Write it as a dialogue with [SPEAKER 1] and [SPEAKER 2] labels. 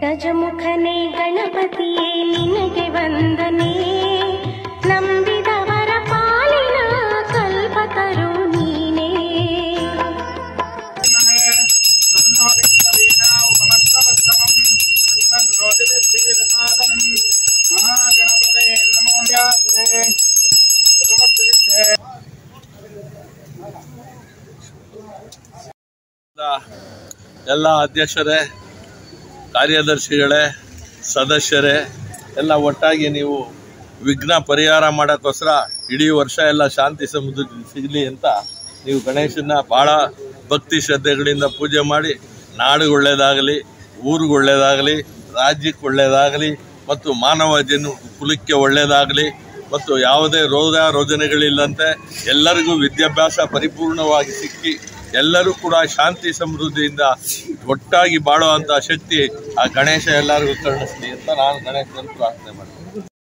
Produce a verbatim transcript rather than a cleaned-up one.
[SPEAKER 1] ಗಜಮುಖನೇ ಗಣಪತಿಯೇ ನಿನಗೆ ವಂದನೆ, ನಂಬಿದವರ ಪಾಲಿನ ಕಲ್ಪತರು ನೀನೇ.
[SPEAKER 2] ಎಲ್ಲ ಅಧ್ಯಕ್ಷರೇ, ಕಾರ್ಯದರ್ಶಿಗಳೇ, ಸದಸ್ಯರೇ ಎಲ್ಲ ಒಟ್ಟಾಗಿ ನೀವು ವಿಘ್ನ ಪರಿಹಾರ ಮಾಡೋಕ್ಕೋಸ್ಕರ ಇಡೀ ವರ್ಷ ಎಲ್ಲ ಶಾಂತಿ ಸಮೃದ್ಧಿ ಸಿಗಲಿ ಅಂತ ನೀವು ಗಣೇಶನ ಭಾಳ ಭಕ್ತಿ ಶ್ರದ್ಧೆಗಳಿಂದ ಪೂಜೆ ಮಾಡಿ ನಾಡಿಗೆ ಒಳ್ಳೆಯದಾಗಲಿ, ಊರಿಗೆ ಒಳ್ಳೆಯದಾಗಲಿ, ರಾಜ್ಯಕ್ಕೆ ಒಳ್ಳೆಯದಾಗಲಿ ಮತ್ತು ಮಾನವ ಜನ ಕುಲಕ್ಕೆ ಒಳ್ಳೆಯದಾಗಲಿ ಮತ್ತು ಯಾವುದೇ ರೋಗ ರೋಜನೆಗಳಿಲ್ಲಂತೆ ಎಲ್ಲರಿಗೂ ವಿದ್ಯಾಭ್ಯಾಸ ಪರಿಪೂರ್ಣವಾಗಿ ಸಿಕ್ಕಿ ಎಲ್ಲರೂ ಕೂಡ ಶಾಂತಿ ಸಮೃದ್ಧಿಯಿಂದ ಒಟ್ಟಾಗಿ ಬಾಳುವಂಥ ಶಕ್ತಿ ಆ ಗಣೇಶ ಎಲ್ಲರಿಗೂ ಕರುಣಿಸಲಿ ಅಂತ ನಾನು ಗಣೇಶನ ಪ್ರಾರ್ಥನೆ ಮಾಡ್ತೀನಿ.